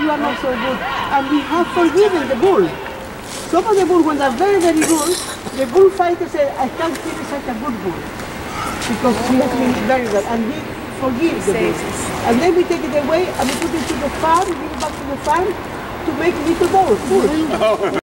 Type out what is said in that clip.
you are not so good. And we have forgiven the bull. Some of the bulls, when they're very, very good, the bullfighter said, I can't kill such a good bull. Because he has been very well. And we forgive the bull. And then we take it away and we put it to the farm, give it back to the farm to make little bulls.